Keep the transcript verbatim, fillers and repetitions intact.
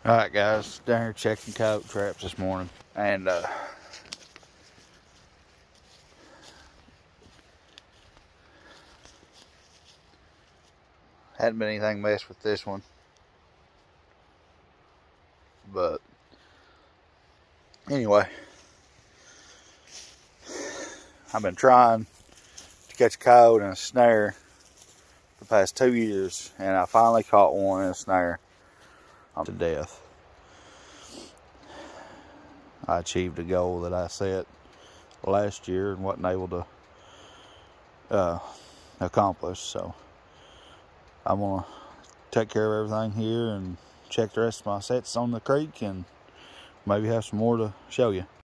Alright guys, down here checking coyote traps this morning, and uh, hadn't been anything messed with this one, but anyway, I've been trying to catch a coyote in a snare for the past two years, and I finally caught one in a snare. I'm to death. I achieved a goal that I set last year and wasn't able to uh, accomplish. So I'm gonna take care of everything here and check the rest of my sets on the creek, and maybe have some more to show you.